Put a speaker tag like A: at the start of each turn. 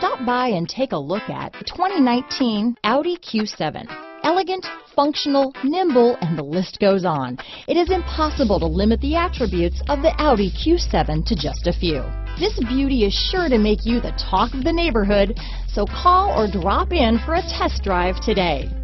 A: Stop by and take a look at the 2019 Audi Q7. Elegant, functional, nimble, and the list goes on. It is impossible to limit the attributes of the Audi Q7 to just a few. This beauty is sure to make you the talk of the neighborhood, so call or drop in for a test drive today.